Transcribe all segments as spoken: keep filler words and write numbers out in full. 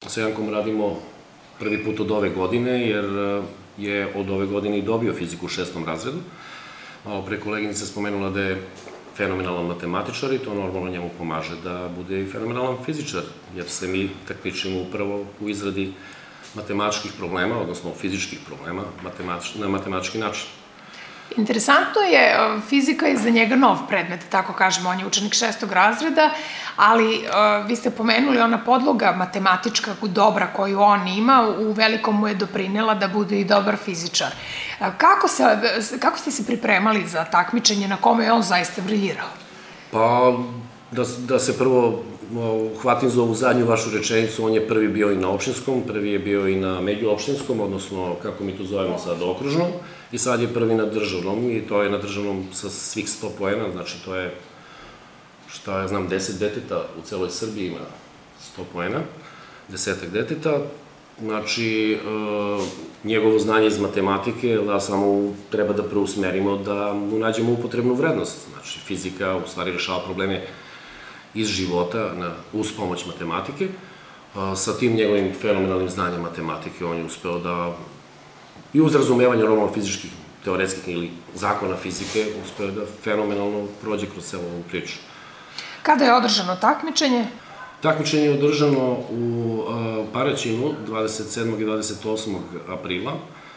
Sa Jankom radimo prvi put od ove godine, jer je od ove godine i dobio fiziku u šestom razredu. Malo pre koleginica spomenula da je fenomenalan matematičar i to normalno njemu pomaže da bude i fenomenalan fizičar, jer se mi takmičimo upravo u izradi matematičkih problema, odnosno fizičkih problema, na matematički način. Interesantno je, fizika je za njega nov predmet, tako kažemo, on je učenik šestog razreda, ali vi ste pomenuli ona podloga matematička dobra koju on ima, u velikom mu je doprinela da bude i dobar fizičar. Kako ste se pripremali za takmičenje na kome je on zaista briljirao? Pa, da se prvo hvatim za ovu zadnju vašu rečenicu, on je prvi bio i na opštinskom, prvi je bio i na međuopštinskom, odnosno, kako mi to zovemo sad, okružnom, i sad je prvi na državnom, i to je na državnom sa svih sto poena, znači to je, šta ja znam, deset deteta u celoj Srbiji ima sto poena, desetak deteta, znači, njegovo znanje iz matematike, da samo treba da preusmerimo, da mu nađemo upotrebnu vrednost, znači, fizika u stvari rešava probleme iz života uz pomoć matematike. Sa tim njegovim fenomenalnim znanjem matematike on je uspeo da, i uz razumevanje normalno fizičkih, teoretskih ili zakona fizike, uspeo da fenomenalno prođe kroz celu ovu priču. Kada je održano takmičenje? Takmičenje je održano u Paraćinu dvadeset sedmog i dvadeset osmog aprila.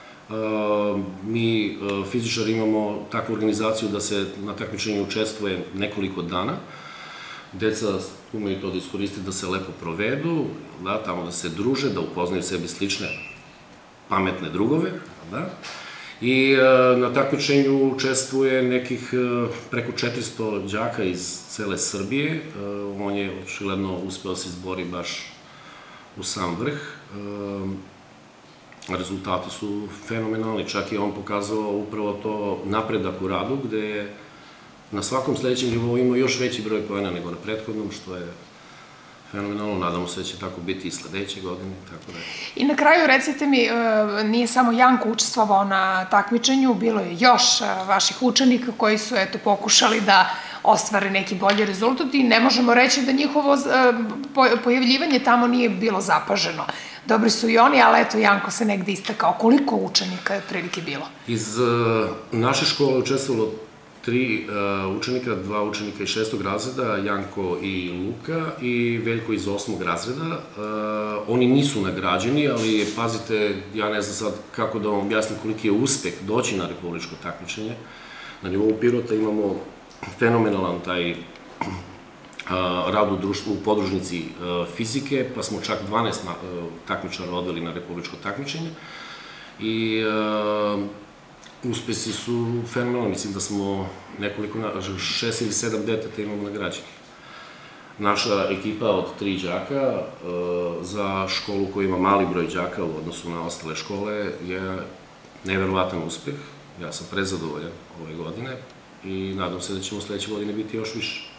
Mi, fizičari, imamo takvu organizaciju da se na takmičenju učestvuje nekoliko dana. Deca umeju to da iskoriste, da se lepo provedu, da, tamo da se druže, da upoznaju sebi slične pametne drugove, da. I na takmičenju učestvuje nekih preko četiristo đaka iz cele Srbije. On je očigledno uspeo da se izbori baš u sam vrh. Rezultati su fenomenalni, čak i on pokazao upravo to napredak u radu, gde je na svakom sledećem nivou imao još veći broj poena nego na prethodnom, što je fenomenalno. Nadamo se da će tako biti i sledeće godine, tako da je. I na kraju, recite mi, nije samo Janko učestvovao na takmičenju, bilo je još vaših učenika koji su, eto, pokušali da ostvare neki bolji rezultat i ne možemo reći da njihovo pojavljivanje tamo nije bilo zapaženo. Dobri su i oni, ali eto, Janko se negde istakao. Koliko učenika je otprilike bilo? Iz naše škole učestvovalo tri učenika, dva učenika iz šestog razreda, Janko i Luka, i Veljko iz osmog razreda. Oni nisu nagrađeni, ali pazite, ja ne znam sad kako da vam objasnim koliki je uspeh doći na republičko takmičenje. Na nivou Pirota imamo fenomenalan taj rad u podružnici fizike, pa smo čak dvanaest takmičara odveli na republičko takmičenje. I uspesi su fenomenalni, mislim da smo nekoliko, šest ili sedam deteta imamo nagrađenih. Naša ekipa od tri đaka za školu koja ima mali broj đaka u odnosu na ostale škole je neverovatan uspeh. Ja sam prezadovoljan ove godine i nadam se da ćemo sledeće godine biti još više.